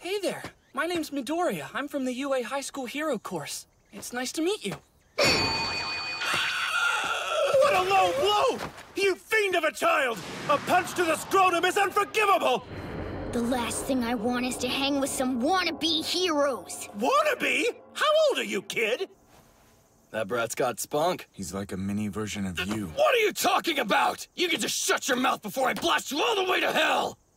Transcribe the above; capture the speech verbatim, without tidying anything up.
Hey there. My name's Midoriya. I'm from the U A High School Hero course. It's nice to meet you. What a low blow! You fiend of a child! A punch to the scrotum is unforgivable! The last thing I want is to hang with some wannabe heroes. Wannabe? How old are you, kid? That brat's got spunk. He's like a mini version of you. What are you talking about? You can just shut your mouth before I blast you all the way to hell!